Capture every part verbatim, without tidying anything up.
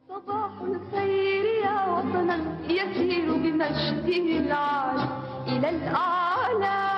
صباح الخير يا وطنا يسير بمجده العالي إلى الأعلى.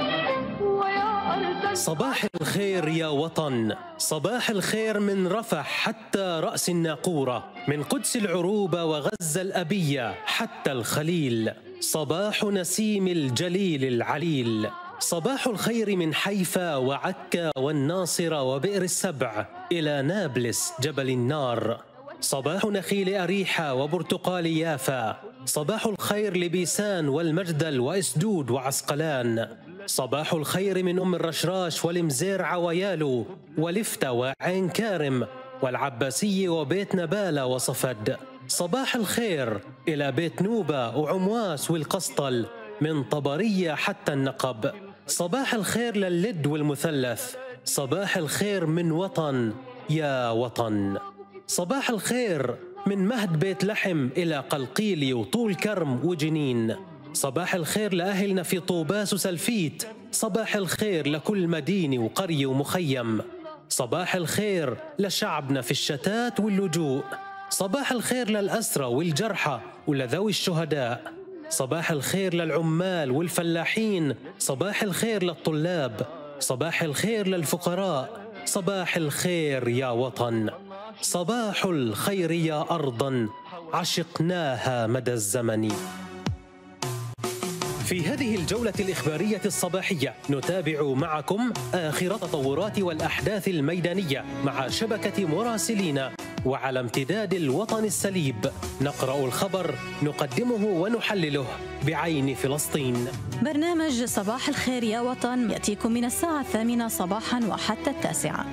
صباح الخير يا وطن، صباح الخير من رفح حتى رأس الناقورة، من قدس العروبة وغزة الأبية حتى الخليل. صباح نسيم الجليل العليل. صباح الخير من حيفا وعكا والناصرة وبئر السبع إلى نابلس جبل النار. صباح نخيل أريحة وبرتقال يافا. صباح الخير لبيسان والمجدل وإسدود وعسقلان. صباح الخير من أم الرشراش والمزيرعة ويالو ولفتة وعين كارم والعباسية وبيت نبالة وصفد. صباح الخير إلى بيت نوبة وعمواس والقسطل من طبرية حتى النقب. صباح الخير للد والمثلث. صباح الخير من وطن يا وطن. صباح الخير من مهد بيت لحم إلى قلقيلي وطول كرم وجنين. صباح الخير لأهلنا في طوباس وسلفيت. صباح الخير لكل مدينة وقرية ومخيم. صباح الخير لشعبنا في الشتات واللجوء. صباح الخير للأسرى والجرحى ولذوي الشهداء. صباح الخير للعمال والفلاحين. صباح الخير للطلاب. صباح الخير للفقراء. صباح الخير يا وطن. صباح الخير يا أرضا عشقناها مدى الزمن. في هذه الجولة الإخبارية الصباحية نتابع معكم آخر التطورات والأحداث الميدانية مع شبكة مراسلين وعلى امتداد الوطن السليب. نقرأ الخبر، نقدمه ونحلله بعين فلسطين. برنامج صباح الخير يا وطن يأتيكم من الساعة الثامنة صباحا وحتى التاسعة.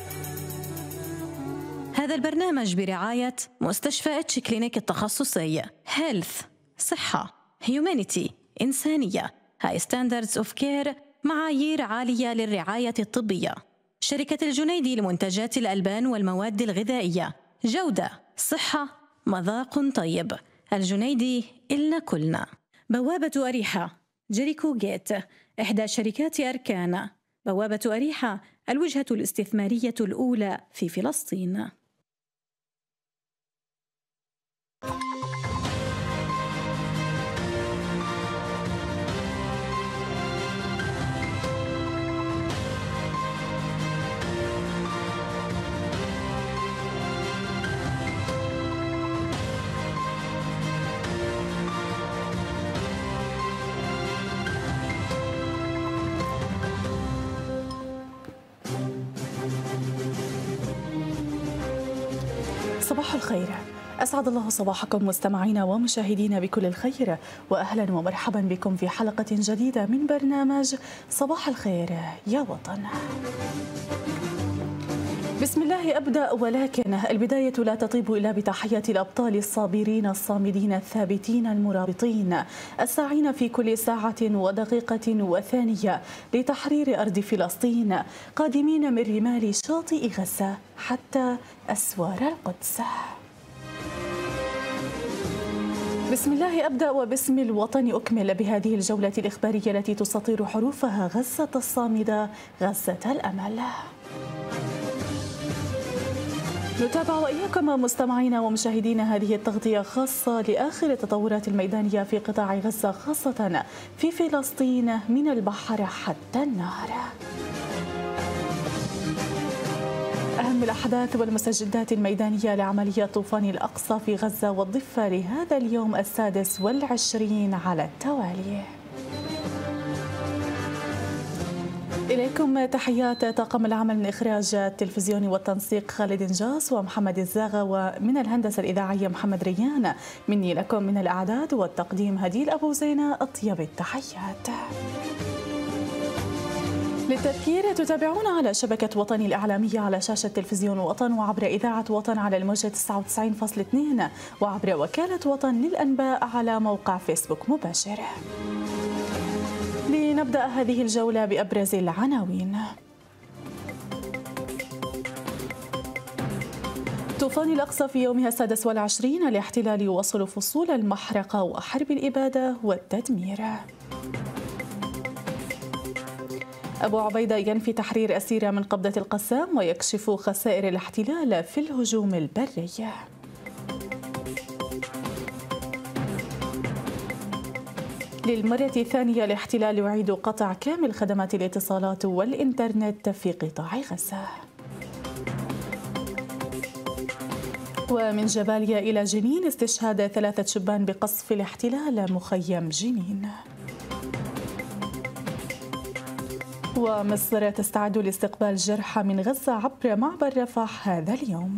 هذا البرنامج برعاية مستشفى اتش كلينيك التخصصي، هيلث صحة، هيومانيتي إنسانية، هاي ستاندردز اوف كير معايير عالية للرعاية الطبية. شركة الجنيدي لمنتجات الألبان والمواد الغذائية، جودة، صحة، مذاق طيب. الجنيدي إلنا كلنا. بوابة أريحة، جيريكو جيت، إحدى شركات أركان. بوابة أريحة الوجهة الاستثمارية الأولى في فلسطين. صباح الخير، أسعد الله صباحكم مستمعينا ومشاهدينا بكل الخير، وأهلا ومرحبا بكم في حلقة جديدة من برنامج صباح الخير يا وطن. بسم الله أبدأ، ولكن البداية لا تطيب إلا بتحية الأبطال الصابرين الصامدين الثابتين المرابطين الساعين في كل ساعة ودقيقة وثانية لتحرير أرض فلسطين، قادمين من رمال شاطئ غزة حتى أسوار القدس. بسم الله أبدأ وباسم الوطن أكمل بهذه الجولة الإخبارية التي تسطر حروفها غزة الصامدة، غزة الأمل. نتابع وإياكم مستمعينا ومشاهدينا هذه التغطية خاصة لآخر التطورات الميدانية في قطاع غزة، خاصة في فلسطين من البحر حتى النهر. أهم الأحداث والمستجدات الميدانية لعملية طوفان الأقصى في غزة والضفة لهذا اليوم السادس والعشرين على التوالي. إليكم تحيات طاقم العمل من إخراج التلفزيوني والتنسيق خالد نجاس ومحمد الزاغة، ومن الهندسة الإذاعية محمد ريان. مني لكم من الإعداد والتقديم هديل أبو زينة أطيب التحيات. للتذكير تتابعون على شبكة وطن الإعلامية على شاشة تلفزيون وطن وعبر إذاعة وطن على الموجة تسعة وتسعين فاصلة اثنين وعبر وكالة وطن للأنباء على موقع فيسبوك مباشر. لنبدأ هذه الجولة بأبرز العناوين. طوفان الأقصى في يومها السادس والعشرين، الاحتلال يواصل فصول المحرقة وحرب الإبادة والتدمير. أبو عبيدة ينفي تحرير أسيرة من قبضة القسام ويكشف خسائر الاحتلال في الهجوم البري. للمرة الثانية الاحتلال يعيد قطع كامل خدمات الاتصالات والإنترنت في قطاع غزة. ومن جباليا إلى جنين استشهاد ثلاثة شبان بقصف الاحتلال مخيم جنين. ومصر تستعد لاستقبال جرحى من غزة عبر معبر رفح هذا اليوم.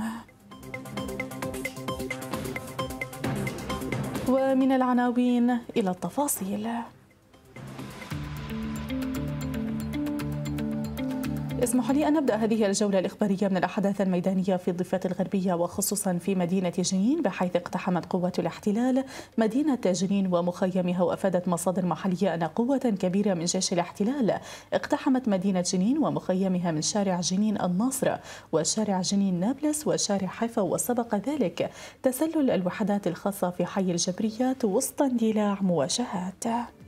ومن العناوين إلى التفاصيل. اسمحوا لي أن نبدأ هذه الجولة الإخبارية من الأحداث الميدانية في الضفة الغربية وخصوصا في مدينة جنين، بحيث اقتحمت قوات الاحتلال مدينة جنين ومخيمها. وأفادت مصادر محلية أن قوة كبيرة من جيش الاحتلال اقتحمت مدينة جنين ومخيمها من شارع جنين الناصرة وشارع جنين نابلس وشارع حيفا. وسبق ذلك تسلل الوحدات الخاصة في حي الجبريات وسط اندلاع مواجهات.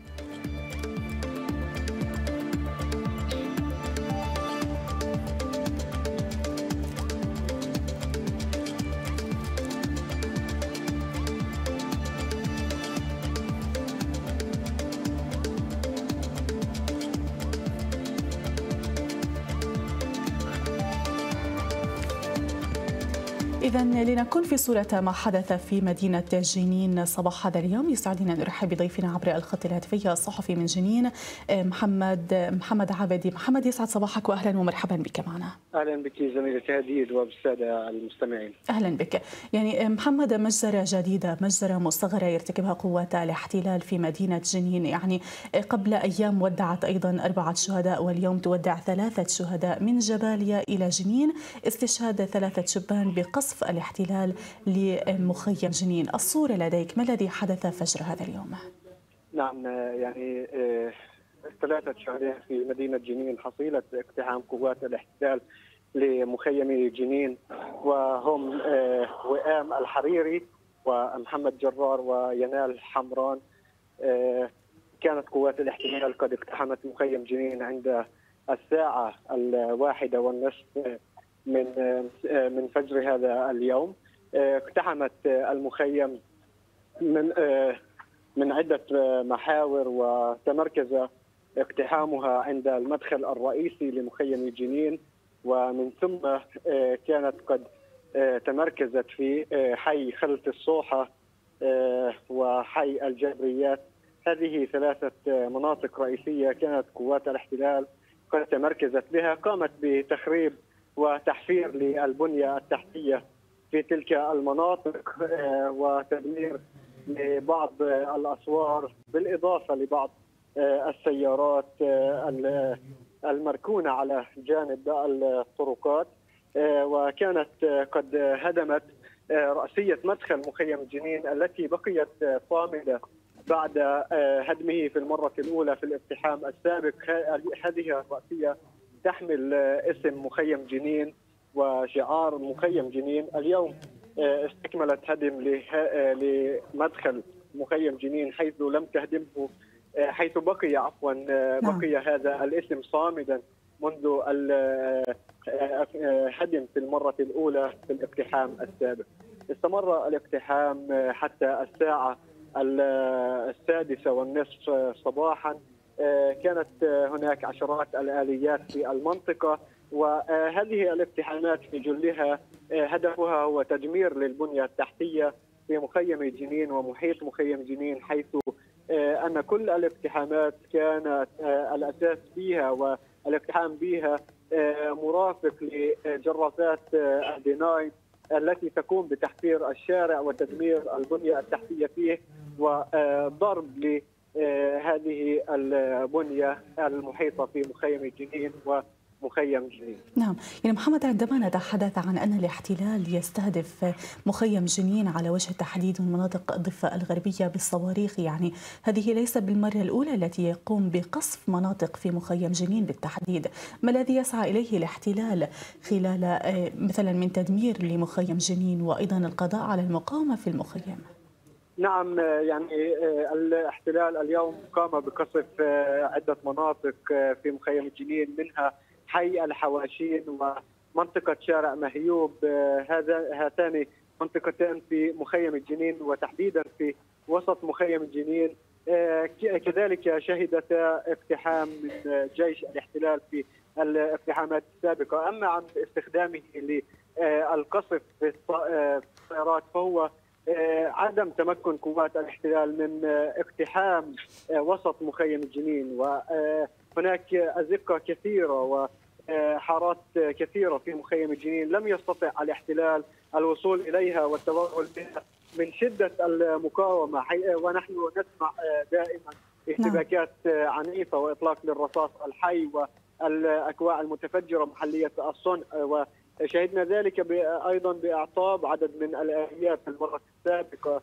إذا لنكون في صورة ما حدث في مدينة جنين صباح هذا اليوم، يسعدنا أن نرحب بضيفنا عبر الخط الهاتفي الصحفي من جنين محمد محمد عابدي. محمد، يسعد صباحك وأهلا ومرحبا بك معنا. أهلا بك زميلتي هديد وبالسادة المستمعين. أهلا بك. يعني محمد، مجزرة جديدة، مجزرة مصغرة يرتكبها قوات الاحتلال في مدينة جنين. يعني قبل أيام ودعت أيضا أربعة شهداء واليوم تودع ثلاثة شهداء من جباليا إلى جنين، استشهاد ثلاثة شبان بقصف الاحتلال لمخيم جنين. الصورة لديك، ما الذي حدث فجر هذا اليوم؟ نعم، يعني ثلاثة شهداء في مدينة جنين حصيلة اقتحام قوات الاحتلال لمخيم جنين، وهم وئام الحريري ومحمد جرار وينال حمران. كانت قوات الاحتلال قد اقتحمت مخيم جنين عند الساعة الواحدة والنصف من من فجر هذا اليوم. اقتحمت المخيم من من عدة محاور، وتمركز اقتحامها عند المدخل الرئيسي لمخيم جنين، ومن ثم كانت قد تمركزت في حي خلة الصوحة وحي الجبريات. هذه ثلاثة مناطق رئيسية كانت قوات الاحتلال قد تمركزت بها، قامت بتخريب وتحفير للبنية التحتية في تلك المناطق وتدمير لبعض الأسوار، بالإضافة لبعض السيارات المركونة على جانب الطرقات. وكانت قد هدمت رأسية مدخل مخيم جنين التي بقيت صامدة بعد هدمه في المرة الأولى في الاقتحام السابق. هذه الرأسية تحمل اسم مخيم جنين وشعار مخيم جنين. اليوم استكملت هدم لمدخل مخيم جنين حيث لم تهدمه، حيث بقي عفوا بقي هذا الاسم صامدا منذ الهدم في المرة الأولى في الاقتحام السابق. استمر الاقتحام حتى الساعة السادسة والنصف صباحا. كانت هناك عشرات الآليات في المنطقة، وهذه الاقتحامات في جلها هدفها هو تدمير للبنية التحتية في مخيم جنين ومحيط مخيم جنين، حيث أن كل الاقتحامات كانت الأساس فيها والاقتحام بها مرافق لجرافات الديناي التي تقوم بتحفير الشارع وتدمير البنية التحتية فيه وضرب لهذه البنية المحيطة في مخيم جنين ومخيم جنين. نعم، يعني محمد، عندما نتحدث عن أن الاحتلال يستهدف مخيم جنين على وجه التحديد من مناطق الضفة الغربية بالصواريخ، يعني هذه ليس بالمرة الأولى التي يقوم بقصف مناطق في مخيم جنين بالتحديد. ما الذي يسعى إليه الاحتلال خلال مثلا من تدمير لمخيم جنين وأيضا القضاء على المقاومة في المخيم؟ نعم، يعني الاحتلال اليوم قام بقصف عدة مناطق في مخيم جنين، منها حي الحواشين منطقة شارع مهيوب. هذا هاتان منطقتان في مخيم الجنين وتحديدا في وسط مخيم الجنين. كذلك شهدتا اقتحام من جيش الاحتلال في الاقتحامات السابقة. أما عن استخدامه للقصف في الطائرات فهو عدم تمكن قوات الاحتلال من اقتحام وسط مخيم الجنين، وهناك أزقة كثيرة وحارات كثيرة في مخيم الجنين لم يستطع الاحتلال الوصول إليها والتوغل بها من شدة المقاومة، ونحن نسمع دائما اشتباكات عنيفة وإطلاق للرصاص الحي والأكواع المتفجرة محلية الصنع، وشهدنا ذلك أيضا بإعطاب عدد من الآليات في المرة السابقة،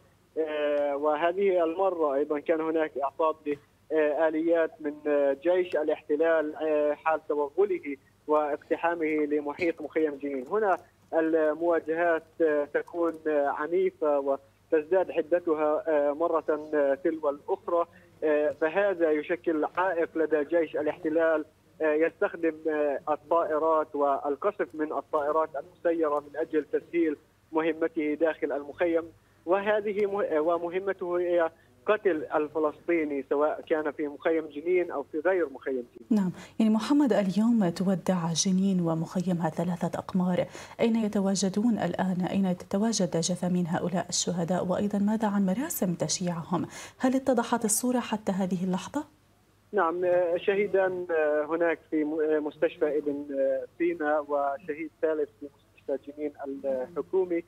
وهذه المرة أيضا كان هناك إعطاب لآليات من جيش الاحتلال حال توغله واقتحامه لمحيط مخيم جنين. هنا المواجهات تكون عنيفة وتزداد حدتها مرة تلو الأخرى، فهذا يشكل عائق لدى جيش الاحتلال يستخدم الطائرات والقصف من الطائرات المسيرة من أجل تسهيل مهمته داخل المخيم، وهذه ومهمته هي قتل الفلسطيني سواء كان في مخيم جنين أو في غير مخيم جنين. نعم، يعني محمد اليوم تودع جنين ومخيمها ثلاثة أقمار، أين يتواجدون الآن؟ أين تتواجد جثامين هؤلاء الشهداء؟ وأيضا ماذا عن مراسم تشييعهم؟ هل اتضحت الصورة حتى هذه اللحظة؟ نعم، شهيدا هناك في مستشفى ابن سينا وشهيد ثالث في مستشفى جنين الحكومي.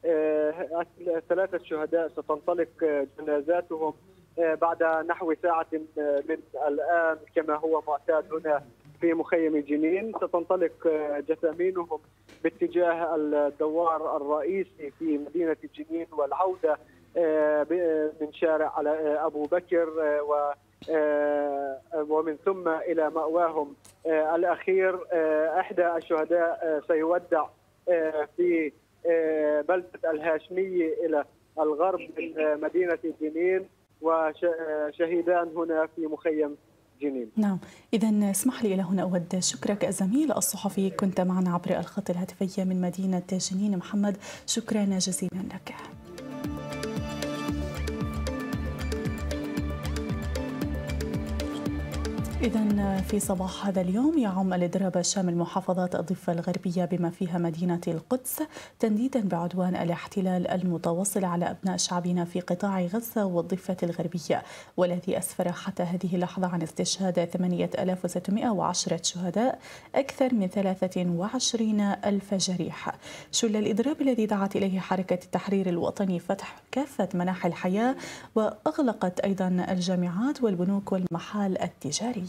ثلاثة شهداء ستنطلق جنازاتهم بعد نحو ساعة من الآن كما هو معتاد هنا في مخيم جنين. ستنطلق جثامينهم باتجاه الدوار الرئيسي في مدينة جنين والعودة من شارع أبو بكر و ومن ثم إلى مأواهم الأخير. إحدى الشهداء سيودع في بلدة الهاشمية إلى الغرب من مدينة جنين، وشهيدان هنا في مخيم جنين. نعم، إذا اسمح لي إلى هنا أود شكرك الزميل الصحفي، كنت معنا عبر الخط الهاتفي من مدينة جنين. محمد، شكرا جزيلا لك. إذن في صباح هذا اليوم يعم الاضطراب شامل محافظات الضفة الغربية بما فيها مدينة القدس تنديدا بعدوان الاحتلال المتواصل على أبناء شعبنا في قطاع غزة والضفة الغربية، والذي أسفر حتى هذه اللحظة عن استشهاد ثمانية آلاف وستمائة وعشرة شهداء، أكثر من ثلاثة وعشرين ألف جريح. شل الإضراب الذي دعت إليه حركة التحرير الوطني فتح كافة مناحي الحياة، وأغلقت أيضا الجامعات والبنوك والمحال التجارية.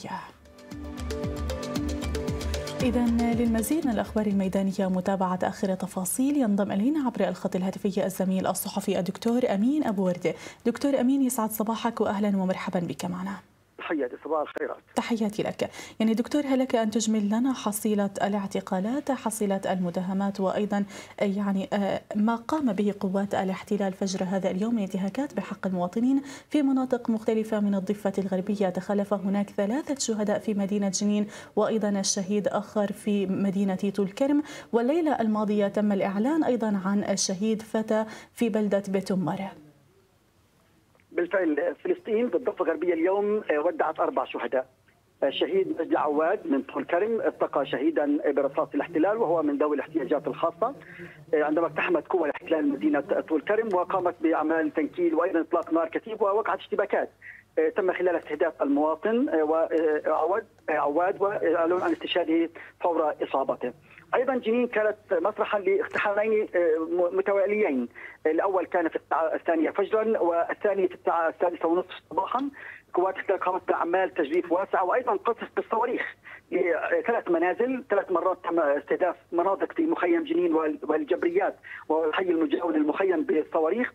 إذا للمزيد من الأخبار الميدانية متابعة آخر تفاصيل ينضم إلينا عبر الخط الهاتفي الزميل الصحفي الدكتور أمين أبو وردة. دكتور أمين، يسعد صباحك وأهلا ومرحبا بك معنا. تحياتي، صباح الخيرات. تحياتي لك. يعني دكتور، هل لك أن تجمل لنا حصيلة الاعتقالات، حصيلة المداهمات، وأيضا يعني ما قام به قوات الاحتلال فجر هذا اليوم من انتهاكات بحق المواطنين في مناطق مختلفة من الضفة الغربية؟ تخلف هناك ثلاثة شهداء في مدينة جنين وأيضا الشهيد آخر في مدينة طول كرم، والليلة الماضية تم الإعلان أيضا عن الشهيد فتى في بلدة بيت أمارة. بالفعل فلسطين بالضفة الغربية اليوم ودعت أربع شهداء. الشهيد مجدي عواد من طول كرم التقى شهيدا برصاص الاحتلال وهو من ذوي الاحتياجات الخاصة عندما اقتحمت قوى الاحتلال مدينة طول كرم وقامت بأعمال تنكيل وأيضا إطلاق نار كثيف ووقعت اشتباكات تم خلال استهداف المواطن وعواد عواد وإعلان عن استشهاده فور إصابته. أيضا جنين كانت مسرحا لاقتحامين متواليين، الأول كان في الساعة الثانية فجرا والثاني في الساعة السادسة ونصف صباحا. قوات الاحتلال قامت بأعمال تجريف واسعة وأيضا قصف بالصواريخ لثلاث منازل. ثلاث مرات تم استهداف مناطق في مخيم جنين والجبريات والحي المجاور للمخيم بالصواريخ.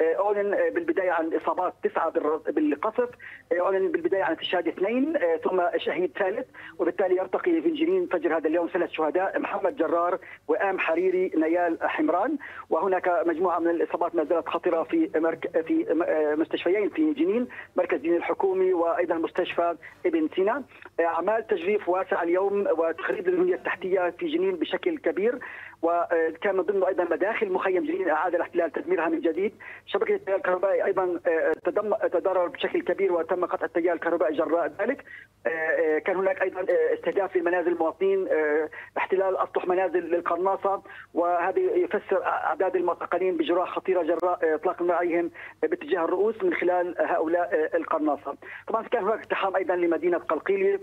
أعلن بالبداية عن إصابات تسعة بالقصف، أعلن بالبداية عن استشهاد اثنين ثم شهيد ثالث، وبالتالي يرتقي في جنين فجر هذا اليوم ثلاث شهداء: محمد جرار وآم حريري نيال حمران. وهناك مجموعة من الإصابات ما زالت خطرة في مرك... في مستشفيين في جنين، مركز جنين الحكومي وأيضا مستشفى ابن سينا. أعمال تجريف واسع اليوم وتخريب للبنية التحتية في جنين بشكل كبير، وكان من ضمنه ايضا مداخل مخيم جنين اعاد الاحتلال تدميرها من جديد. شبكه التيار الكهربائي ايضا تضرر بشكل كبير وتم قطع التيار الكهربائي جراء ذلك. كان هناك ايضا استهداف لمنازل المواطنين، احتلال اسطح منازل للقناصه، وهذا يفسر اعداد المعتقلين بجراح خطيره جراء اطلاق النار عليهم باتجاه الرؤوس من خلال هؤلاء القناصه. طبعا كان هناك اقتحام ايضا لمدينه قلقيليه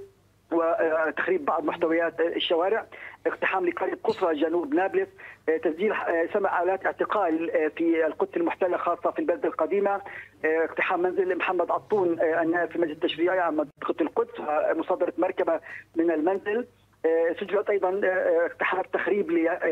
وتخريب بعض محتويات الشوارع، اقتحام لقرية قصرى جنوب نابلس، تسجيل سبع آلات اعتقال في القدس المحتلة خاصة في البلدة القديمة، اقتحام منزل محمد عطون النائب في المجلس التشريعي عن منطقة القدس ومصادرة مركبة من المنزل. سجلت ايضا اقتحام تخريب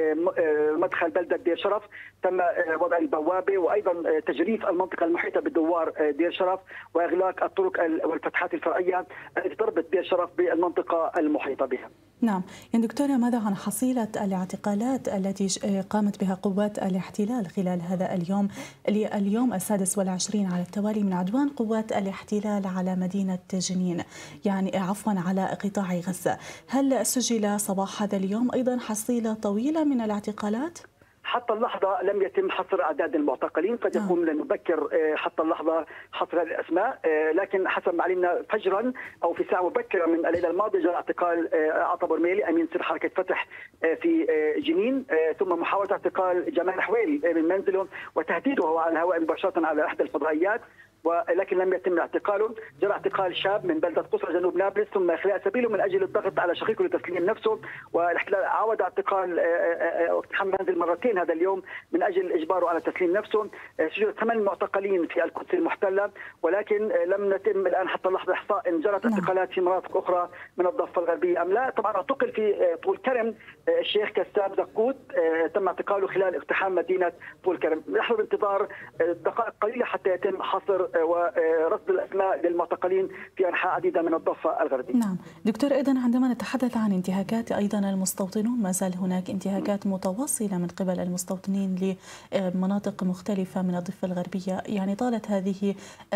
لمدخل بلده دير شرف، تم وضع البوابه وايضا تجريف المنطقه المحيطه بدوار دير شرف واغلاق الطرق والفتحات الفرعيه التي تربط دير شرف بالمنطقه المحيطه بها. نعم، يعني دكتورة ماذا عن حصيلة الاعتقالات التي قامت بها قوات الاحتلال خلال هذا اليوم اليوم السادس والعشرين على التوالي من عدوان قوات الاحتلال على مدينة جنين، يعني عفوا على قطاع غزة؟ هل سجل صباح هذا اليوم أيضا حصيلة طويلة من الاعتقالات؟ حتى اللحظة لم يتم حصر أعداد المعتقلين، قد يكون من المبكر حتى اللحظة حصر هذه الأسماء، لكن حسب ما علمنا فجرا أو في ساعة مبكرة من الليلة الماضية جرى اعتقال عطا برميلي أمين سر حركة فتح في جنين، ثم محاولة اعتقال جمال حويل من منزله وتهديده على الهواء مباشرة على إحدى الفضائيات، ولكن لم يتم اعتقاله. جرى اعتقال شاب من بلدة قصرى جنوب نابلس ثم إخلاء سبيله من أجل الضغط على شقيقه لتسليم نفسه، والاحتلال عاود اعتقال واقتحام منزل مرتين هذا اليوم من أجل إجباره على تسليم نفسه. سجل ثمان معتقلين في القدس المحتلة، ولكن لم يتم الآن حتى اللحظة إحصاء إن جرت اعتقالات في مناطق أخرى من الضفة الغربية أم لا. طبعا اعتقل في طول كرم الشيخ كساب زكوت، تم اعتقاله خلال اقتحام مدينة طول كرم. نحن بانتظار دقائق قليلة حتى يتم حصر ورصد الأسماء للمعتقلين في أنحاء عديدة من الضفة الغربية. نعم دكتور، أيضا عندما نتحدث عن انتهاكات أيضا المستوطنون، ما زال هناك انتهاكات متواصلة من قبل المستوطنين لمناطق مختلفة من الضفة الغربية، يعني طالت هذه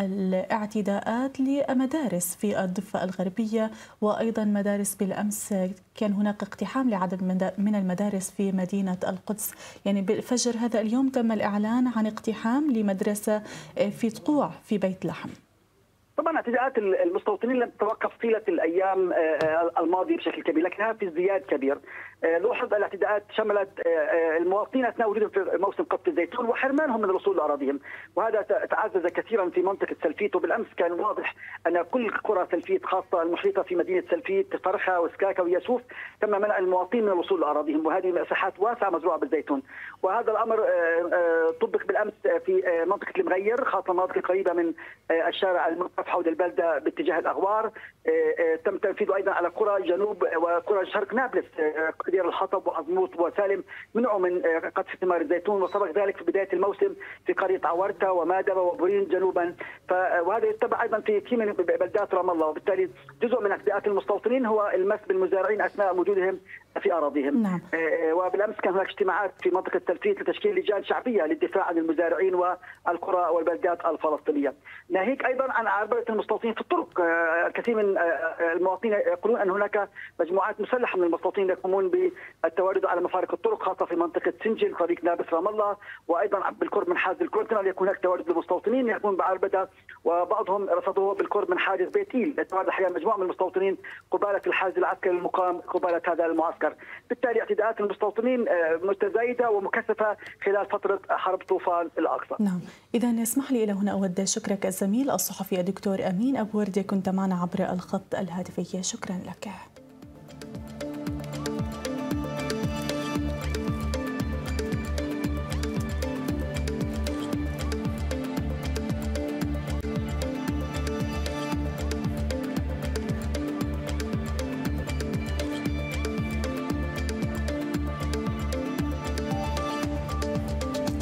الاعتداءات لمدارس في الضفة الغربية وأيضا مدارس. بالأمس كان هناك اقتحام لعدد من المدارس في مدينة القدس، يعني بالفجر هذا اليوم تم الإعلان عن اقتحام لمدرسة في تقوع في بيت لحم. طبعا اعتداءات المستوطنين لم تتوقف طيله الايام الماضيه بشكل كبير، لكنها في ازدياد كبير. لوحظ الاعتداءات شملت المواطنين اثناء وجودهم في موسم قطف الزيتون وحرمانهم من الوصول لاراضيهم، وهذا تعزز كثيرا في منطقه سلفيت. وبالامس كان واضح ان كل قرى سلفيت خاصه المحيطه في مدينه سلفيت فرخه وسكاكه وياسوف تم منع المواطنين من الوصول لاراضيهم، وهذه مساحات واسعه مزروعه بالزيتون. وهذا الامر طبق بالامس في منطقه المغير، خاصه مناطق قريبه من الشارع المنقف حول البلده باتجاه الاغوار. تم تنفيذه ايضا على قرى جنوب وقرى شرق نابلس، دير الحطب وأزموط وسالم، منعوا من قطف ثمار الزيتون، وسبق ذلك في بدايه الموسم في قريه عورتا ومادبه وبورين جنوبا. وهذا يتبع ايضا في كثير من بلدات رام الله، وبالتالي جزء من اعتداءات المستوطنين هو المس بالمزارعين اثناء وجودهم في اراضيهم. نعم. وبالامس كان هناك اجتماعات في منطقه سلفيت لتشكيل لجان شعبيه للدفاع عن المزارعين والقرى والبلدات الفلسطينيه. ناهيك ايضا عن عربده المستوطنين في الطرق، الكثير من المواطنين يقولون ان هناك مجموعات مسلحه من المستوطنين يقومون بالتواجد على مفارق الطرق، خاصه في منطقه سنجل طريق نابلس رام الله، وايضا بالقرب من حاجز الكونتينر يكون هناك تواجد للمستوطنين يقومون بعربده، وبعضهم رصدوه بالقرب من حاجز بيتيل. تواجد احيانا مجموعه من المستوطنين قباله الحاجز العسكري المقام قباله هذا المعسكر. بالتالي اعتداءات المستوطنين متزايده ومكثفه خلال فتره حرب طوفان الاقصى. نعم، اذا اسمح لي الى هنا اود شكرك الزميل الصحفي الدكتور امين ابو ورده، كنت معنا عبر الخط الهاتفي، شكرا لك.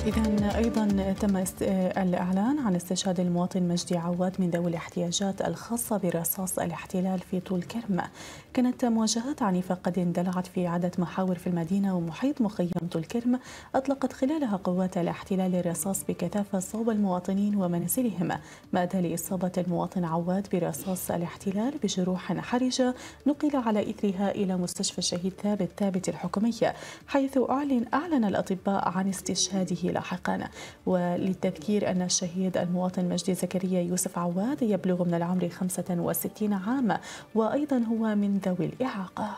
إذا أيضا تم الإعلان عن استشهاد المواطن مجدي عواد من ذوي الاحتياجات الخاصة برصاص الاحتلال في طول كرم. كانت مواجهات عنيفة قد اندلعت في عدة محاور في المدينة ومحيط مخيم طول كرم، أطلقت خلالها قوات الاحتلال الرصاص بكثافة صوب المواطنين ومنازلهم، ما أدى لإصابة المواطن عواد برصاص الاحتلال بجروح حرجة نقل على إثرها إلى مستشفى الشهيد ثابت ثابت الحكومية، حيث أعلن أعلن الأطباء عن استشهاده لاحقا. وللتذكير أن الشهيد المواطن مجدي زكريا يوسف عواد يبلغ من العمر خمسة وستين عاما، وأيضا هو من ذوي الإعاقة.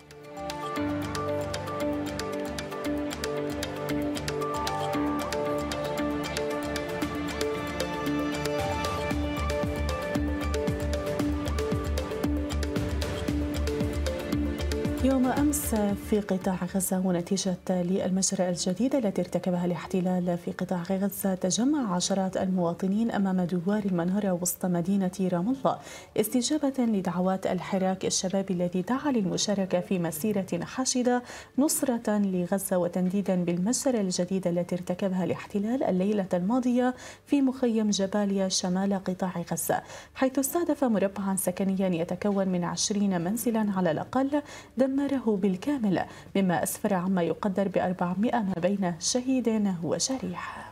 يوم أمس في قطاع غزة، ونتيجة للمجزرة الجديدة التي ارتكبها الاحتلال في قطاع غزة، تجمع عشرات المواطنين أمام دوار المنارة وسط مدينة رام الله استجابة لدعوات الحراك الشبابي الذي دعا للمشاركة في مسيرة حاشدة نصرة لغزة وتنديدا بالمجزرة الجديدة التي ارتكبها الاحتلال الليلة الماضية في مخيم جباليا شمال قطاع غزة، حيث استهدف مربعا سكنيا يتكون من عشرين منزلا على الأقل دمره بالكامل، مما أسفر عما يقدر بأربعمائة ما بين شهيد وجريح.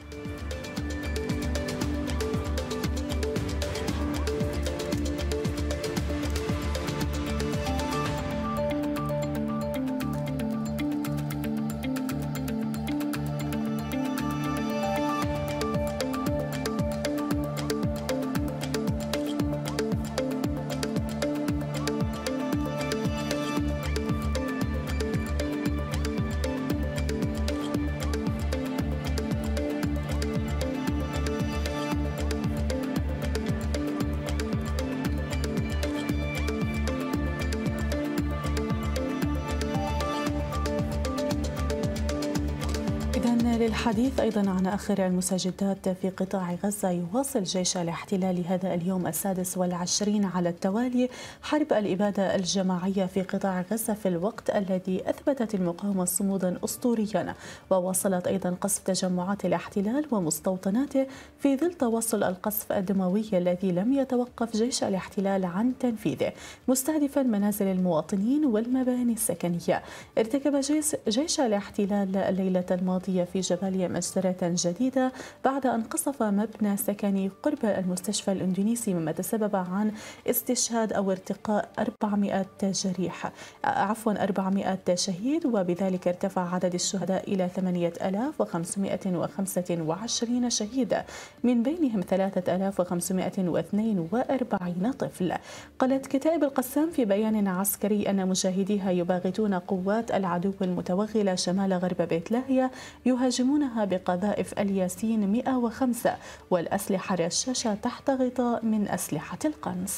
للحديث أيضا عن آخر المستجدات في قطاع غزة، يواصل جيش الاحتلال هذا اليوم السادس والعشرين على التوالي حرب الإبادة الجماعية في قطاع غزة، في الوقت الذي أثبتت المقاومة صمودا أسطوريا، وواصلت أيضا قصف تجمعات الاحتلال ومستوطناته في ظل تواصل القصف الدموي الذي لم يتوقف جيش الاحتلال عن تنفيذه، مستهدفا منازل المواطنين والمباني السكنية. ارتكب جيش الاحتلال الليلة الماضية في جباليا مجزرة جديدة بعد أن قصف مبنى سكني قرب المستشفى الإندونيسي، مما تسبب عن استشهاد أو ارتقاء أربعمائة جريح عفوا أربعمائة شهيد، وبذلك ارتفع عدد الشهداء إلى ثمانية آلاف وخمسمائة وخمسة وعشرين شهيدا، من بينهم ثلاثة آلاف وخمسمائة واثنين وأربعين طفل. قالت كتائب القسام في بيان عسكري أن مجاهديها يباغتون قوات العدو المتوغلة شمال غرب بيت لاهيا، يهاجمونها بقذائف الياسين مئة وخمسة والأسلحة الرشاشة تحت غطاء من أسلحة القنص.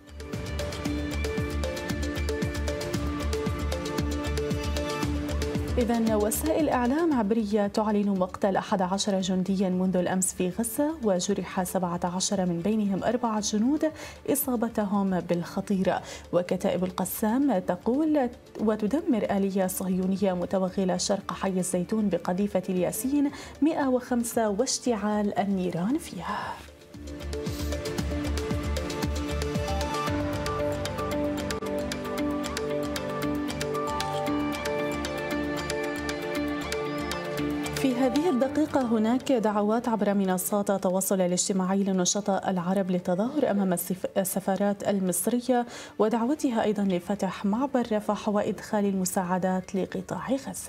إذن وسائل إعلام عبرية تعلن مقتل أحد عشر جنديا منذ الأمس في غزة، وجرح سبعة عشر من بينهم أربعة جنود إصابتهم بالخطيرة. وكتائب القسام تقول وتدمر آلية صهيونية متوغلة شرق حي الزيتون بقذيفة الياسين مئة وخمسة واشتعال النيران فيها. في هذه الدقيقة هناك دعوات عبر منصات التواصل الاجتماعي لنشطاء العرب للتظاهر أمام السفارات المصرية، ودعوتها أيضا لفتح معبر رفح وإدخال المساعدات لقطاع غزة.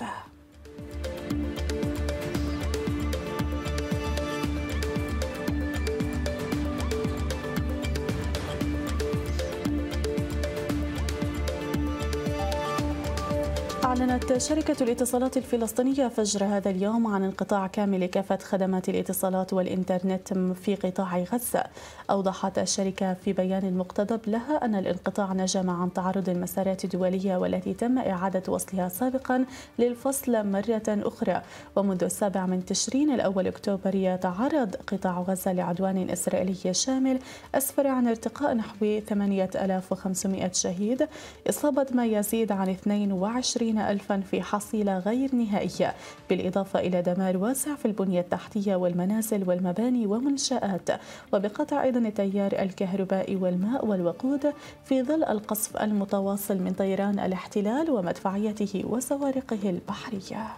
أعلنت شركة الاتصالات الفلسطينية فجر هذا اليوم عن انقطاع كامل كافة خدمات الاتصالات والإنترنت في قطاع غزة. أوضحت الشركة في بيان مقتضب لها أن الانقطاع نجم عن تعرض المسارات الدولية والتي تم إعادة وصلها سابقا للفصل مرة أخرى. ومنذ السابع من تشرين الأول أكتوبر يتعرض قطاع غزة لعدوان إسرائيلي شامل أسفر عن ارتقاء نحو ثمانية آلاف وخمسمائة شهيد، إصابة ما يزيد عن اثنين وعشرين ألفا في حصيلة غير نهائية، بالإضافة إلى دمار واسع في البنية التحتية والمنازل والمباني ومنشآت، وبقطع أيضا التيار الكهربائي والماء والوقود في ظل القصف المتواصل من طيران الاحتلال ومدفعيته وصواريخه البحرية.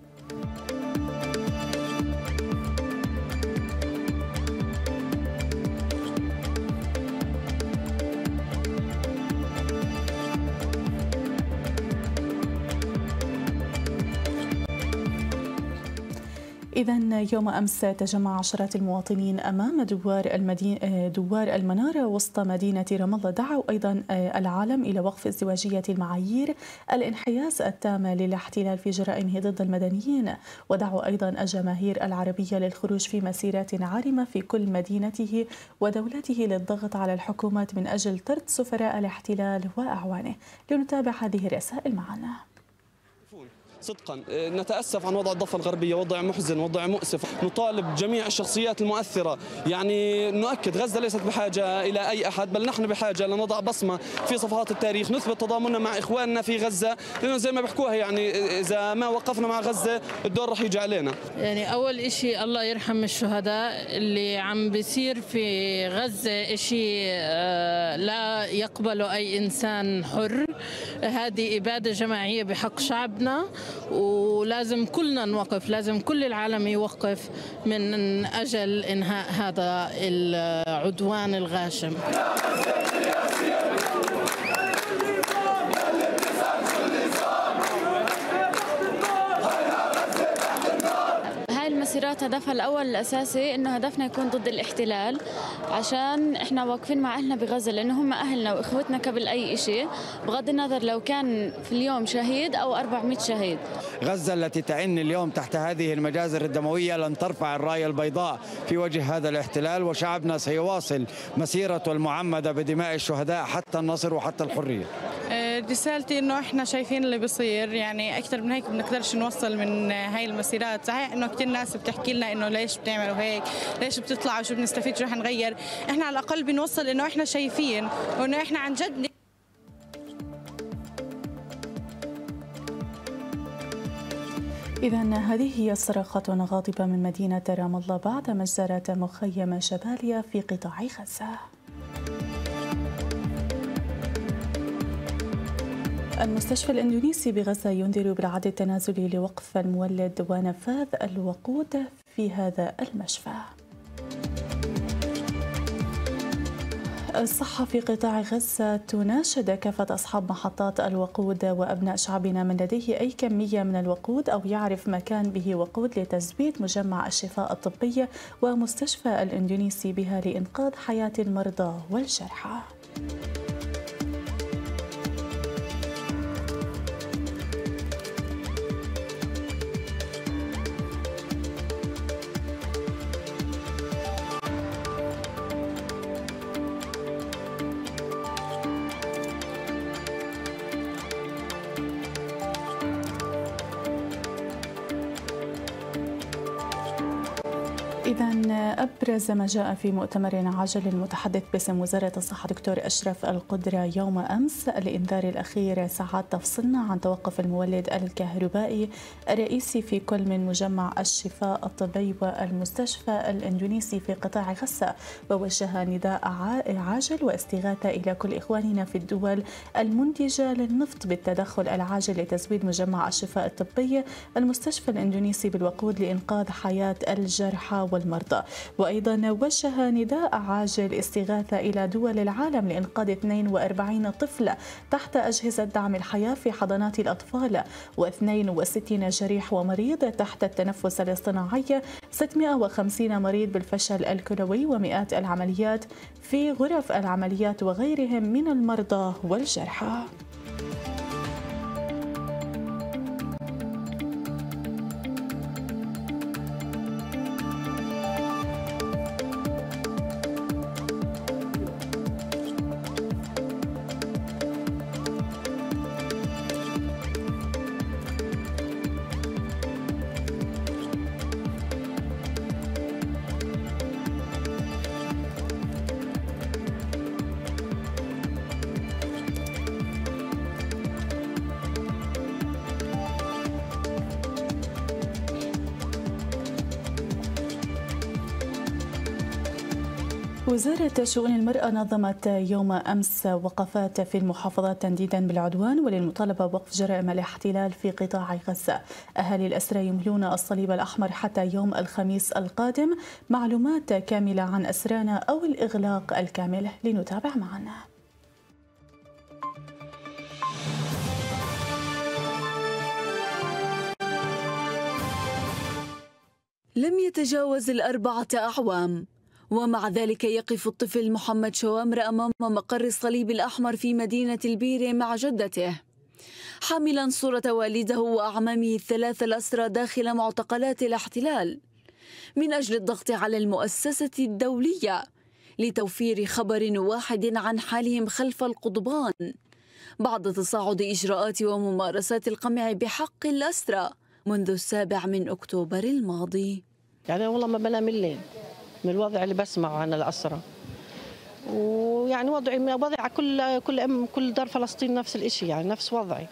إذا يوم أمس تجمع عشرات المواطنين أمام دوار المدينة دوار المنارة وسط مدينة رام الله، دعوا أيضا العالم إلى وقف ازدواجية المعايير، الانحياز التام للاحتلال في جرائمه ضد المدنيين، ودعوا أيضا الجماهير العربية للخروج في مسيرات عارمة في كل مدينته ودولته للضغط على الحكومات من أجل طرد سفراء الاحتلال وأعوانه. لنتابع هذه الرسائل معنا. صدقا نتأسف عن وضع الضفة الغربية، وضع محزن، وضع مؤسف. نطالب جميع الشخصيات المؤثرة، يعني نؤكد غزة ليست بحاجة إلى أي أحد، بل نحن بحاجة لنضع بصمة في صفحات التاريخ، نثبت تضامننا مع إخواننا في غزة، لأنه زي ما بيحكوها يعني إذا ما وقفنا مع غزة الدور رح يجي علينا. يعني أول إشي الله يرحم الشهداء اللي عم بيصير في غزة، إشي لا يقبله أي إنسان حر. هذه إبادة جماعية بحق شعبنا، ولازم كلنا نوقف، لازم كل العالم يوقف من أجل إنهاء هذا العدوان الغاشم. المسيرات هدفها الأول الأساسي إنه هدفنا يكون ضد الاحتلال، عشان إحنا واقفين مع أهلنا بغزة، لأنه هم أهلنا وإخوتنا قبل أي شيء، بغض النظر لو كان في اليوم شهيد أو أربعمئة شهيد. غزة التي تعن اليوم تحت هذه المجازر الدموية لن ترفع الراية البيضاء في وجه هذا الاحتلال، وشعبنا سيواصل مسيرته المعمدة بدماء الشهداء حتى النصر وحتى الحرية. رسالتي انه احنا شايفين اللي بيصير، يعني اكثر من هيك بنقدرش نوصل من هاي المسيرات. صحيح انه كثير ناس بتحكي لنا انه ليش بتعملوا هيك، ليش بتطلعوا، شو بنستفيد، شو رح نغير. احنا على الاقل بنوصل انه احنا شايفين وانه احنا عن جد. إذا هذه هي الصراخات غاضبة من مدينة رام الله بعد مجزرة مخيم جباليا في قطاع غزة. المستشفى الإندونيسي بغزة ينذر بالعد التنازلي لوقف المولد ونفاذ الوقود في هذا المشفى. الصحة في قطاع غزة تناشد كافة أصحاب محطات الوقود وأبناء شعبنا من لديه أي كمية من الوقود أو يعرف مكان به وقود لتزويد مجمع الشفاء الطبي ومستشفى الإندونيسي بها لإنقاذ حياة المرضى والجرحى. إذا أبرز ما جاء في مؤتمر عاجل المتحدث باسم وزارة الصحة دكتور أشرف القدرة يوم أمس الإنذار الأخير ساعات تفصلنا عن توقف المولد الكهربائي الرئيسي في كل من مجمع الشفاء الطبي والمستشفى الإندونيسي في قطاع غزة، ووجه نداء عاجل واستغاثة إلى كل إخواننا في الدول المنتجة للنفط بالتدخل العاجل لتزويد مجمع الشفاء الطبي المستشفى الإندونيسي بالوقود لإنقاذ حياة الجرحى والمرضى. وأيضا وجه نداء عاجل استغاثة إلى دول العالم لإنقاذ اثنين وأربعين طفل تحت أجهزة دعم الحياة في حضانات الأطفال، واثنين وستين جريح ومريض تحت التنفس الاصطناعي، ستمئة وخمسين مريض بالفشل الكلوي، ومئات العمليات في غرف العمليات وغيرهم من المرضى والجرحى. وزارة شؤون المرأة نظمت يوم أمس وقفات في المحافظات تنديدا بالعدوان وللمطالبة بوقف جرائم الاحتلال في قطاع غزة. أهالي الأسرى يملون الصليب الأحمر حتى يوم الخميس القادم. معلومات كاملة عن أسرانا أو الإغلاق الكامل لنتابع معنا. لم يتجاوز الأربعة أعوام ومع ذلك يقف الطفل محمد شوامر أمام مقر الصليب الأحمر في مدينة البيرة مع جدته حاملا صورة والده وأعمامه الثلاثة الأسرى داخل معتقلات الاحتلال من أجل الضغط على المؤسسة الدولية لتوفير خبر واحد عن حالهم خلف القضبان بعد تصاعد إجراءات وممارسات القمع بحق الأسرى منذ السابع من أكتوبر الماضي. يعني والله ما بنام الليل من الوضع اللي بسمعه عن الأسرى، ويعني وضعي وضع كل كل أم كل دار فلسطين نفس الشيء، يعني نفس وضعي.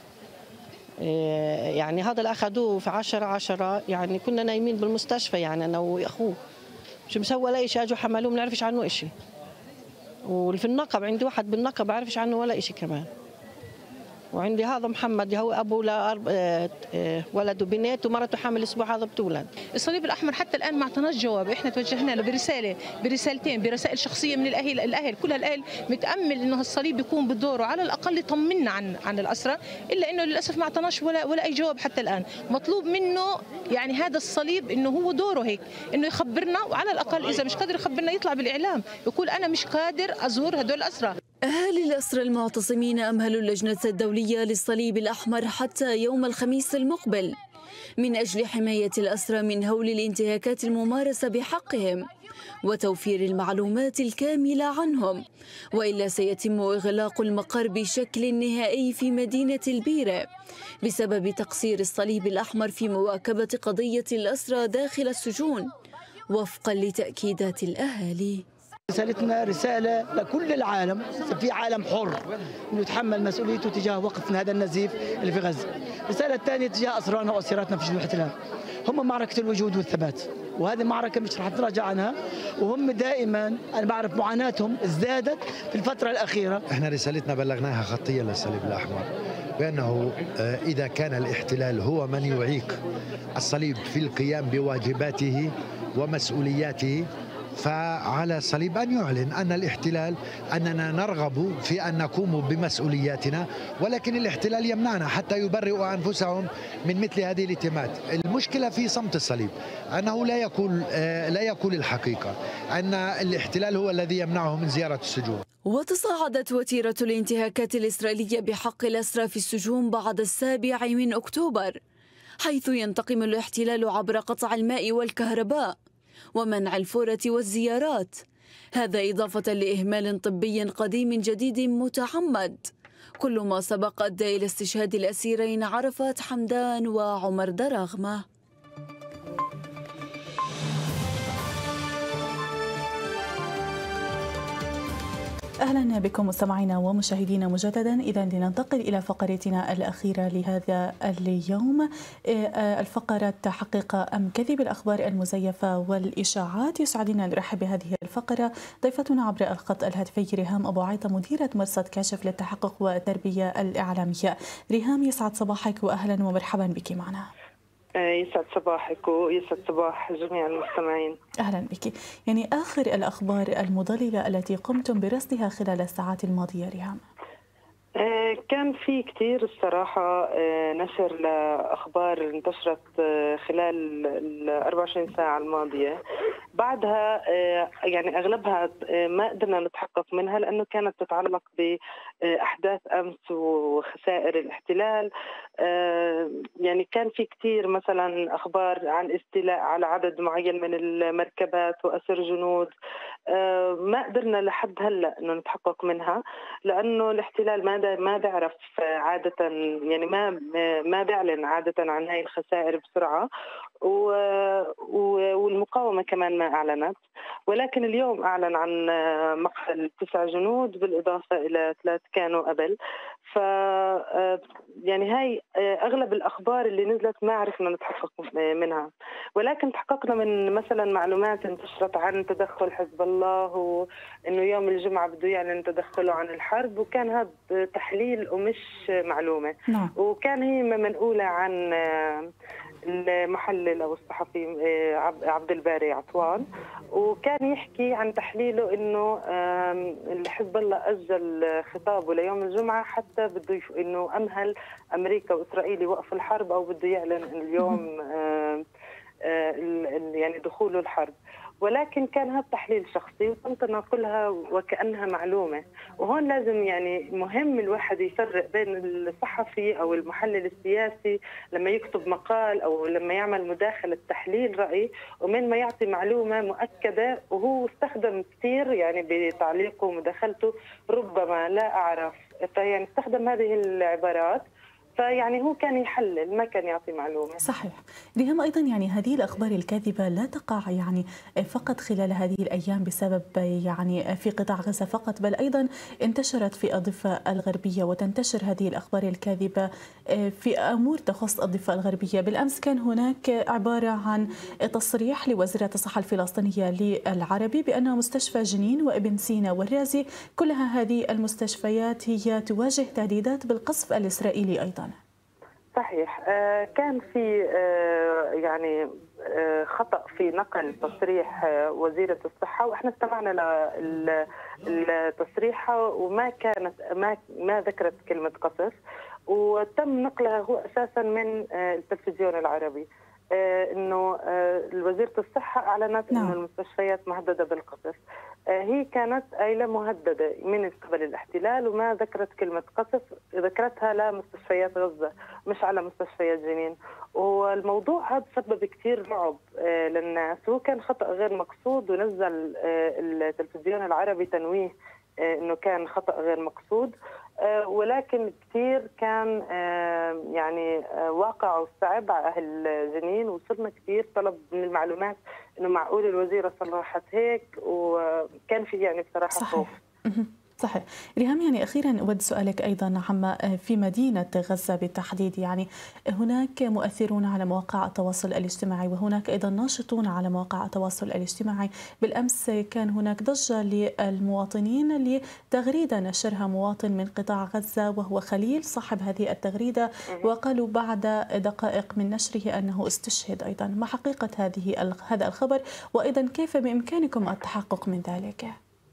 يعني هذا اللي أخذوه في عشرة عشرة، يعني كنا نايمين بالمستشفى، يعني أنا وأخوه مش مسوى ولا شيء، أجوا حملوه ما نعرفش عنه شيء. وفي النقب عندي واحد بالنقب ما بعرفش عنه ولا شيء كمان. وعندي هذا محمد هو ابو ولد وبنات ومرته حامل الاسبوع هذا بتولد. الصليب الاحمر حتى الان ما اعطاناش جواب، احنا توجهنا له برساله برسالتين برسائل شخصيه من الاهل الاهل كل الاهل متامل انه الصليب يكون بدوره على الاقل يطمنا عن عن الاسرى، الا انه للاسف ما اعطاناش ولا ولا اي جواب حتى الان. مطلوب منه يعني هذا الصليب انه هو دوره هيك انه يخبرنا، وعلى الاقل اذا مش قادر يخبرنا يطلع بالاعلام يقول انا مش قادر ازور هدول الاسرى. أهالي الأسرى المعتصمين أمهلوا اللجنة الدولية للصليب الأحمر حتى يوم الخميس المقبل من أجل حماية الأسرى من هول الانتهاكات الممارسة بحقهم وتوفير المعلومات الكاملة عنهم، وإلا سيتم إغلاق المقر بشكل نهائي في مدينة البيرة بسبب تقصير الصليب الأحمر في مواكبة قضية الأسرى داخل السجون وفقا لتأكيدات الأهالي. رسالتنا رسالة لكل العالم، في عالم حر انه يتحمل مسؤوليته تجاه وقف هذا النزيف اللي في غزة. الرسالة الثانية تجاه أسرانا وأسيراتنا في جنوب الاحتلال، هم معركة الوجود والثبات، وهذه معركة مش رح نتراجع عنها، وهم دائما أنا بعرف معاناتهم ازدادت في الفترة الأخيرة. احنا رسالتنا بلغناها خطية للصليب الأحمر بأنه إذا كان الاحتلال هو من يعيق الصليب في القيام بواجباته ومسؤولياته، فعلى الصليب أن يعلن أن الاحتلال أننا نرغب في أن نقوم بمسؤولياتنا، ولكن الاحتلال يمنعنا حتى يبرئوا أنفسهم من مثل هذه الاتهامات. المشكلة في صمت الصليب، أنه لا يقول لا يقول الحقيقة، أن الاحتلال هو الذي يمنعه من زيارة السجون. وتصاعدت وتيرة الانتهاكات الإسرائيلية بحق الأسرى في السجون بعد السابع من أكتوبر، حيث ينتقم الاحتلال عبر قطع الماء والكهرباء ومنع الفورة والزيارات، هذا إضافة لإهمال طبي قديم جديد متعمد، كل ما سبق أدى إلى استشهاد الأسيرين عرفات حمدان وعمر دراغمة. أهلا بكم مستمعينا ومشاهدينا مجددا. إذا لننتقل إلى فقرتنا الأخيرة لهذا اليوم، الفقرة حقيقة أم كذب، الأخبار المزيفة والإشاعات. يسعدنا أن نرحب بهذه الفقرة ضيفتنا عبر الخط الهاتفي ريهام أبو عيطة، مديرة مرصد كاشف للتحقق والتربية الإعلامية. ريهام يسعد صباحك وأهلا ومرحبا بك معنا. يسعد صباحك ويسعد صباح جميع المستمعين. أهلا بك. يعني آخر الأخبار المضللة التي قمتم برصدها خلال الساعات الماضية ريهام؟ كان في كثير الصراحة نشر لأخبار انتشرت خلال ال أربع وعشرين ساعة الماضية، بعدها يعني أغلبها ما قدرنا نتحقق منها لأنه كانت تتعلق بأحداث أمس وخسائر الاحتلال. يعني كان في كثير مثلا أخبار عن استيلاء على عدد معين من المركبات وأسر جنود، ما قدرنا لحد هلا انه نتحقق منها لانه الاحتلال ما ما بيعرف عاده، يعني ما ما بيعلن عاده عن هاي الخسائر بسرعه، والمقاومه كمان ما اعلنت. ولكن اليوم اعلن عن مقتل تسع جنود بالاضافه الى ثلاث كانوا قبل. ف يعني هاي اغلب الاخبار اللي نزلت ما عرفنا نتحقق منها، ولكن تحققنا من مثلا معلومات انتشرت عن تدخل حزب الله وانه يوم الجمعه بده يعلن تدخله عن الحرب، وكان هذا تحليل ومش معلومه. نعم. وكان هي منقوله عن المحلل او الصحفي عبد الباري عطوان، وكان يحكي عن تحليله انه حزب الله اجل خطابه ليوم الجمعه حتى بده انه امهل امريكا واسرائيل يوقفوا الحرب، او بده يعلن اليوم يعني دخوله الحرب. ولكن كان هذا تحليل شخصي وتم تناقلها وكأنها معلومة. وهون لازم يعني مهم الواحد يفرق بين الصحفي أو المحلل السياسي لما يكتب مقال أو لما يعمل مداخلة تحليل رأي، ومن ما يعطي معلومة مؤكدة. وهو استخدم كثير يعني بتعليقه ومداخلته ربما لا أعرف، فيعني استخدم هذه العبارات، فيعني هو كان يحلل ما كان يعطي معلومة. صحيح. ريهام، أيضا يعني هذه الأخبار الكاذبة لا تقع يعني فقط خلال هذه الأيام بسبب يعني في قطاع غزة فقط، بل أيضا انتشرت في الضفة الغربية، وتنتشر هذه الأخبار الكاذبة في أمور تخص الضفة الغربية. بالأمس كان هناك عبارة عن تصريح لوزيرة الصحة الفلسطينية للعربي بأن مستشفى جنين وابن سينا والرازي كلها هذه المستشفيات هي تواجه تهديدات بالقصف الإسرائيلي أيضا. صحيح. آه كان في آه يعني آه خطأ في نقل تصريح آه وزيرة الصحة، واحنا استمعنا للتصريح وما كانت ما ما ذكرت كلمة قصف، وتم نقلها هو اساسا من آه التلفزيون العربي. آه انه آه وزيرة الصحة اعلنت انه المستشفيات مهددة بالقصف. آه هي كانت قايلة مهددة من قبل الاحتلال وما ذكرت كلمة قصف، ذكرتها لمستشفيات غزة مش على مستشفيات جنين. والموضوع هذا سبب كثير رعب آه للناس، هو كان خطأ غير مقصود، ونزل آه التلفزيون العربي تنويه آه انه كان خطأ غير مقصود. آه ولكن كثير كان آه يعني آه واقع وصعب على أهل جنين، وصلنا كثير طلب من المعلومات إنه معقول الوزيرة صرحت هيك، وكان في يعني بصراحة خوف. صحيح. ريهام، يعني أخيرا أود سؤالك أيضا عما في مدينة غزة بالتحديد. يعني هناك مؤثرون على مواقع التواصل الاجتماعي، وهناك أيضا ناشطون على مواقع التواصل الاجتماعي. بالأمس كان هناك ضجة للمواطنين لتغريدة نشرها مواطن من قطاع غزة وهو خليل صاحب هذه التغريدة، وقالوا بعد دقائق من نشره أنه استشهد أيضا. ما حقيقة هذه هذا الخبر، وأيضا كيف بإمكانكم التحقق من ذلك؟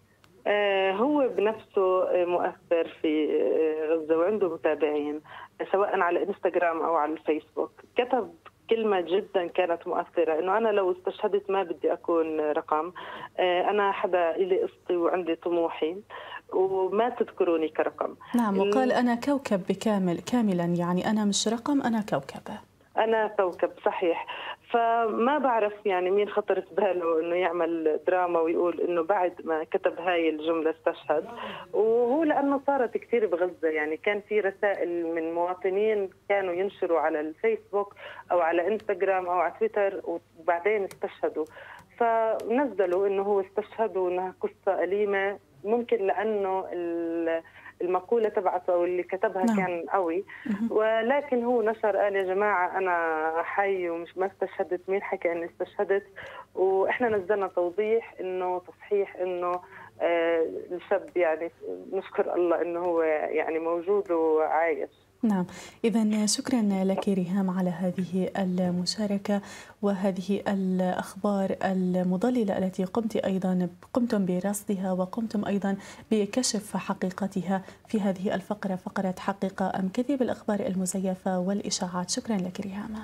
هو بنفسه مؤثر في غزة وعنده متابعين سواء على انستغرام أو على الفيسبوك. كتب كلمة جدا كانت مؤثرة، إنه أنا لو استشهدت ما بدي أكون رقم، أنا حدا إلي قصتي وعندي طموحي وما تذكروني كرقم. نعم، وقال أنا كوكب بكامل كاملا، يعني أنا مش رقم، أنا كوكب. أنا كوكب. صحيح. فما بعرف يعني مين خطرت باله إنه يعمل دراما ويقول إنه بعد ما كتب هاي الجملة استشهد. وهو لأنه صارت كثير بغزة، يعني كان في رسائل من مواطنين كانوا ينشروا على الفيسبوك أو على انستغرام أو على تويتر وبعدين استشهدوا، فنزلوا إنه هو استشهد وإنها قصة أليمة، ممكن لأنه المقولة تبعته أو اللي كتبها نعم. كان قوي. ولكن هو نشر قال يا جماعة أنا حي ومش ما استشهدت، مين حكى أني استشهدت؟ وإحنا نزلنا توضيح إنه تصحيح إنه آه الشاب يعني نشكر الله إنه هو يعني موجود وعايش. نعم، إذا شكرا لك ريهام على هذه المشاركة وهذه الأخبار المضللة التي قمت أيضا قمتم برصدها وقمتم أيضا بكشف حقيقتها في هذه الفقرة، فقرة حقيقة أم كذب، الأخبار المزيفة والإشاعات. شكرا لك ريهام.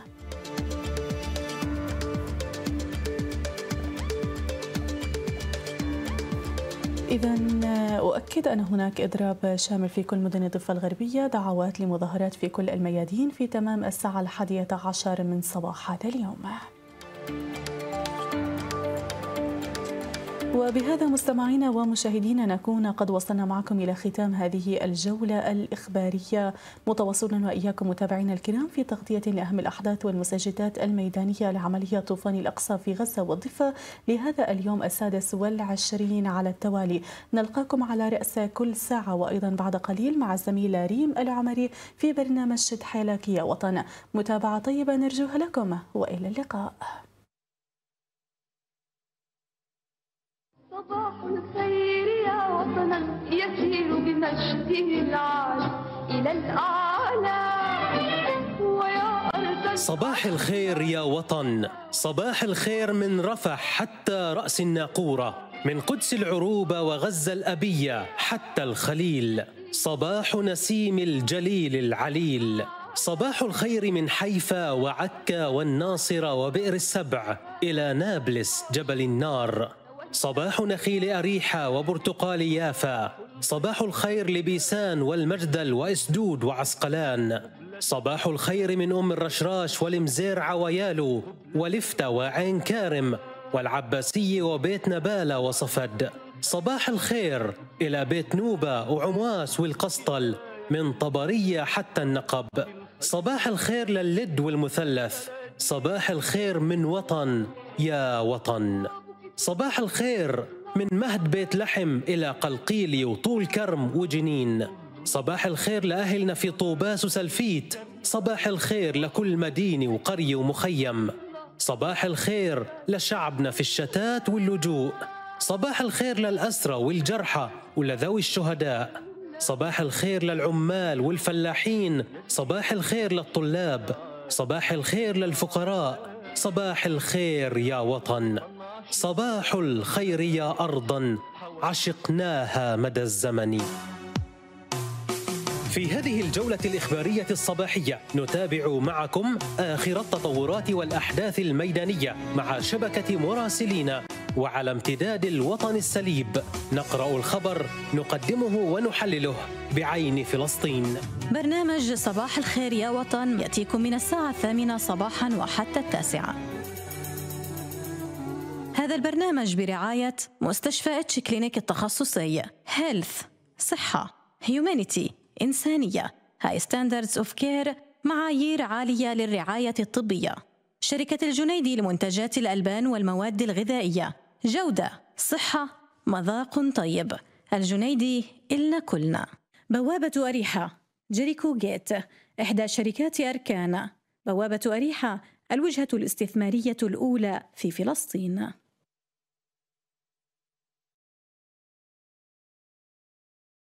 إذا أؤكد أن هناك إضراب شامل في كل مدن الضفة الغربية، دعوات لمظاهرات في كل الميادين في تمام الساعة الحادية عشر من صباح هذا اليوم. وبهذا مستمعينا ومشاهدينا نكون قد وصلنا معكم إلى ختام هذه الجولة الإخبارية، متواصلون وإياكم متابعينا الكرام في تغطية لأهم الأحداث والمستجدات الميدانية لعملية طوفان الأقصى في غزة والضفة لهذا اليوم السادس والعشرين على التوالي. نلقاكم على رأس كل ساعة وأيضا بعد قليل مع الزميلة ريم العمري في برنامج شد حيلك يا وطن. متابعة طيبة نرجوها لكم وإلى اللقاء. صباح الخير يا وطنا يسير بمجده العال إلى الأعلى ويا أرض. صباح الخير يا وطن، صباح الخير من رفح حتى رأس الناقورة، من قدس العروبة وغزة الأبية حتى الخليل. صباح نسيم الجليل العليل. صباح الخير من حيفا وعكا والناصرة وبئر السبع إلى نابلس جبل النار. صباح نخيل أريحة وبرتقال يافا. صباح الخير لبيسان والمجدل وإسدود وعسقلان. صباح الخير من أم الرشراش والمزيرعة ويالو ولفتة وعين كارم والعباسية وبيت نبالة وصفد. صباح الخير إلى بيت نوبة وعمواس والقسطل من طبرية حتى النقب. صباح الخير للد والمثلث. صباح الخير من وطن يا وطن. صباح الخير من مهد بيت لحم إلى قلقيلي وطول كرم وجنين. صباح الخير لأهلنا في طوباس وسلفيت. صباح الخير لكل مدينة وقرية ومخيم. صباح الخير لشعبنا في الشتات واللجوء. صباح الخير للأسرى والجرحى ولذوي الشهداء. صباح الخير للعمال والفلاحين. صباح الخير للطلاب. صباح الخير للفقراء. صباح الخير يا وطن. صباح الخير يا أرضا عشقناها مدى الزمن. في هذه الجولة الإخبارية الصباحية نتابع معكم آخر التطورات والأحداث الميدانية مع شبكة مراسلين وعلى امتداد الوطن السليب. نقرأ الخبر، نقدمه ونحلله بعين فلسطين. برنامج صباح الخير يا وطن يأتيكم من الساعة الثامنة صباحا وحتى التاسعة. هذا البرنامج برعاية مستشفى اتش كلينيك التخصصي. هيلث صحة، هيومانيتي إنسانية، هاي ستاندردز اوف كير معايير عالية للرعاية الطبية. شركة الجنيدي لمنتجات الألبان والمواد الغذائية. جودة، صحة، مذاق طيب. الجنيدي إلنا كلنا. بوابة أريحة، جيريكو جيت، إحدى شركات أركان. بوابة أريحة الوجهة الاستثمارية الأولى في فلسطين.